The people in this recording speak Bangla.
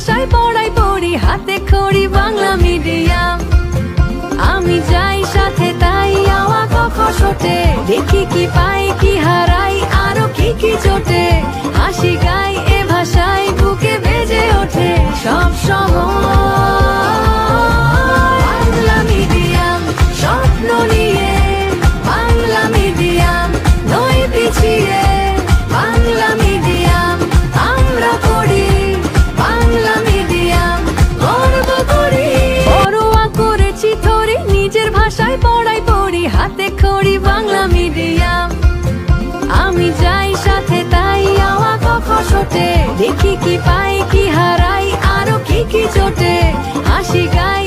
ভাষায় পড়াই পড়ি, হাতে খড়ি বাংলা মিডিয়াম। আমি যাই সাথে তাই আওয়া কখ ছোটে, দেখি কি পাই কি হারাই আরো কি কি জোটে। হাসি গাই এ ভাষায় বুকে বেজে ওঠে সব সময়। বাংলা মিডিয়াম স্বপ্ন নিয়ে, বাংলা মিডিয়াম নই পিছিয়ে। বাংলা মিডিয়াম আমরা পড়ি, বাংলা মিডিয়াম গর্ব করি। পড়ুয়া করেছি থরি, নিজের ভাষায় পড়াই পড়ি, হাতে খড়ি বাংলা মিডিয়াম। আমি যাই সাথে তাই আওয়া কখ ছোটে, দেখি কি পাই কি হারাই আরো কি কি জোটে। হাসি গাই